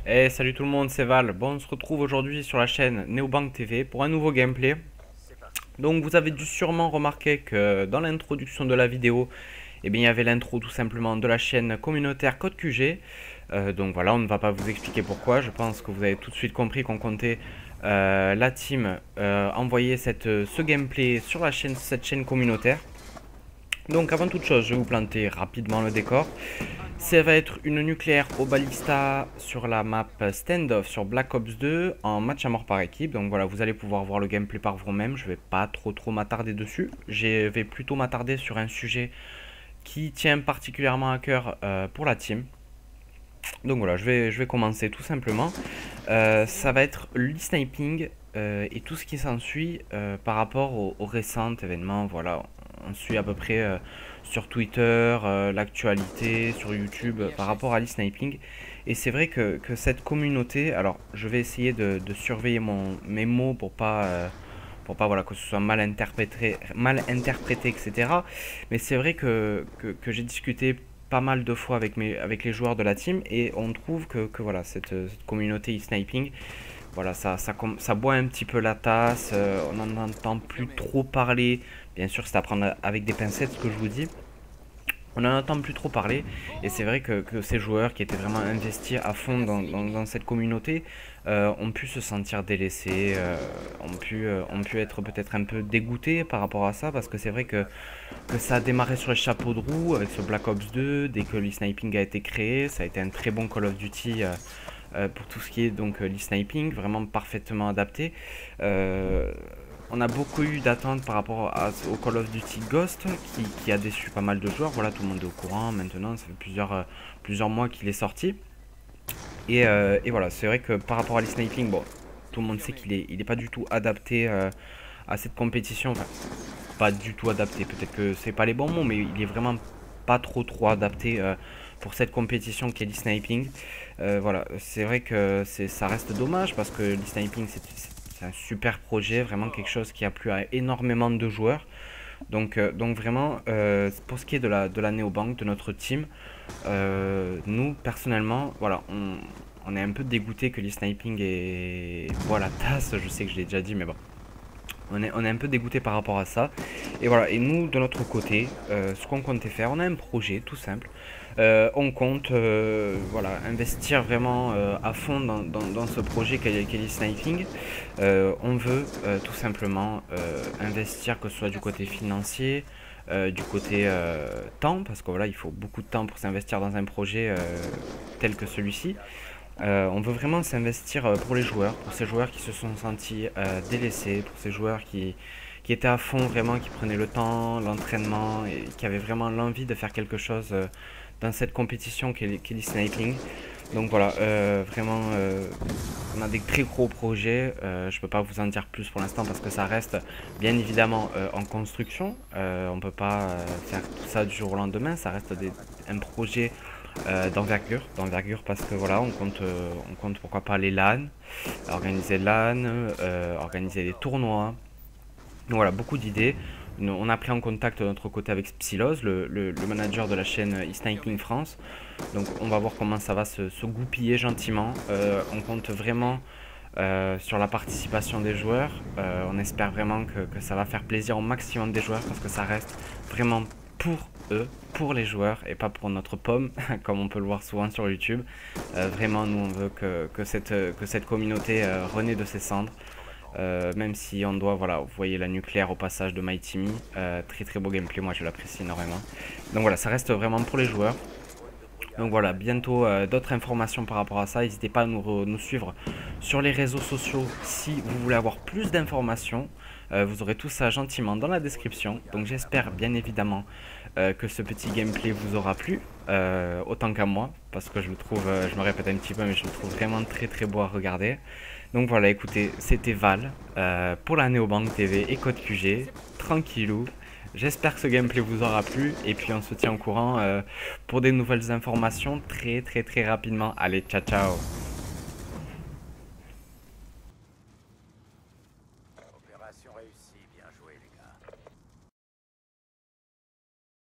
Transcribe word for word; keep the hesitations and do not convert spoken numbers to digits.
Hey, salut tout le monde, c'est Val. Bon, on se retrouve aujourd'hui sur la chaîne Neobank T V pour un nouveau gameplay. Donc, vous avez dû sûrement remarquer que dans l'introduction de la vidéo, eh bien, il y avait l'intro tout simplement de la chaîne communautaire Code Q G. Euh, donc voilà, on ne va pas vous expliquer pourquoi. Je pense que vous avez tout de suite compris qu'on comptait euh, la team euh, envoyer cette, ce gameplay sur la chaîne, cette chaîne communautaire. Donc avant toute chose, je vais vous planter rapidement le décor. Ça va être une nucléaire au ballista sur la map standoff sur Black Ops deux en match à mort par équipe. Donc voilà, vous allez pouvoir voir le gameplay par vous-même. Je vais pas trop trop m'attarder dessus. Je vais plutôt m'attarder sur un sujet qui tient particulièrement à cœur euh, pour la team. Donc voilà, je vais, je vais commencer tout simplement. Euh, ça va être l'e-sniping euh, et tout ce qui s'ensuit euh, par rapport aux, aux récents événements. Voilà, on suit à peu près euh, sur Twitter, euh, l'actualité, sur YouTube euh, par rapport à l'e-sniping. Et c'est vrai que, que cette communauté, alors je vais essayer de, de surveiller mon, mes mots pour pas, euh, pour pas voilà, que ce soit mal interprété, mal interprété, et cetera. Mais c'est vrai que, que, que j'ai discuté pas mal de fois avec, mes, avec les joueurs de la team et on trouve que, que voilà, cette, cette communauté e-sniping, voilà, ça, ça, ça boit un petit peu la tasse, euh, on n'en entend plus trop parler. Bien sûr, c'est à prendre avec des pincettes ce que je vous dis. On n'en entend plus trop parler et c'est vrai que, que, ces joueurs qui étaient vraiment investis à fond dans, dans, dans cette communauté euh, ont pu se sentir délaissés, euh, ont, pu, euh, ont pu être peut-être un peu dégoûtés par rapport à ça parce que c'est vrai que, que ça a démarré sur les chapeaux de roue avec ce Black Ops deux, dès que l'e-sniping a été créé, ça a été un très bon Call of Duty euh, euh, pour tout ce qui est donc l'e-sniping, vraiment parfaitement adapté. Euh, on a beaucoup eu d'attentes par rapport à, au Call of Duty Ghost qui, qui a déçu pas mal de joueurs. Voilà, tout le monde est au courant maintenant, ça fait plusieurs, euh, plusieurs mois qu'il est sorti. Et, euh, et voilà, c'est vrai que par rapport à l'e-sniping, bon, tout le monde sait qu'il est, il est pas du tout adapté euh, à cette compétition. Enfin, pas du tout adapté, peut-être que c'est pas les bons mots, mais il est vraiment pas trop trop adapté euh, pour cette compétition qui est l'e-sniping. Euh, voilà, c'est vrai que ça reste dommage parce que l'e-sniping c'est c'est un super projet, vraiment quelque chose qui a plu à énormément de joueurs. Donc, euh, donc vraiment, euh, pour ce qui est de la, de la néobank, de notre team, euh, nous personnellement, voilà, on, on est un peu dégoûté que l'e-sniping est voilà, tasse, je sais que je l'ai déjà dit, mais bon. On est, on est un peu dégoûté par rapport à ça. Et voilà, et nous, de notre côté, euh, ce qu'on comptait faire, on a un projet tout simple. Euh, on compte euh, voilà, investir vraiment euh, à fond dans, dans, dans ce projet qu'est qu l'e-sniping. Euh, on veut euh, tout simplement euh, investir, que ce soit du côté financier, euh, du côté euh, temps, parce que voilà, il faut beaucoup de temps pour s'investir dans un projet euh, tel que celui-ci. Euh, on veut vraiment s'investir euh, pour les joueurs, pour ces joueurs qui se sont sentis euh, délaissés, pour ces joueurs qui, qui étaient à fond vraiment, qui prenaient le temps, l'entraînement et qui avaient vraiment l'envie de faire quelque chose euh, dans cette compétition qu'est l'e-sniping. Donc voilà, euh, vraiment, euh, on a des très gros projets. Euh, je ne peux pas vous en dire plus pour l'instant parce que ça reste bien évidemment euh, en construction. Euh, on ne peut pas euh, faire tout ça du jour au lendemain. Ça reste des, un projet euh, d'envergure, d'envergure parce que voilà, on compte, euh, on compte pourquoi pas les LAN, organiser LAN, euh, organiser des tournois. Donc voilà, beaucoup d'idées. On a pris en contact de notre côté avec Psylos, le, le, le manager de la chaîne eSniping France. Donc on va voir comment ça va se, se goupiller gentiment. Euh, on compte vraiment euh, sur la participation des joueurs. Euh, on espère vraiment que, que ça va faire plaisir au maximum des joueurs parce que ça reste vraiment pour eux, pour les joueurs et pas pour notre pomme, comme on peut le voir souvent sur YouTube. Euh, vraiment, nous on veut que, que, cette, que cette communauté euh, renaît de ses cendres. Euh, même si on doit, voilà, vous voyez la nucléaire au passage de MyTeamy, euh, très très beau gameplay, moi je l'apprécie énormément. Donc voilà, ça reste vraiment pour les joueurs. Donc voilà, bientôt euh, d'autres informations par rapport à ça. N'hésitez pas à nous, nous suivre sur les réseaux sociaux si vous voulez avoir plus d'informations. Euh, vous aurez tout ça gentiment dans la description. Donc j'espère bien évidemment euh, que ce petit gameplay vous aura plu, euh, autant qu'à moi, parce que je le trouve, euh, je me répète un petit peu, mais je le trouve vraiment très très beau à regarder. Donc voilà, écoutez, c'était Val euh, pour la Neobank T V et Code Q G, tranquillou. J'espère que ce gameplay vous aura plu et puis on se tient au courant euh, pour des nouvelles informations très très très rapidement. Allez, ciao ciao. Opération réussie, bien joué les gars.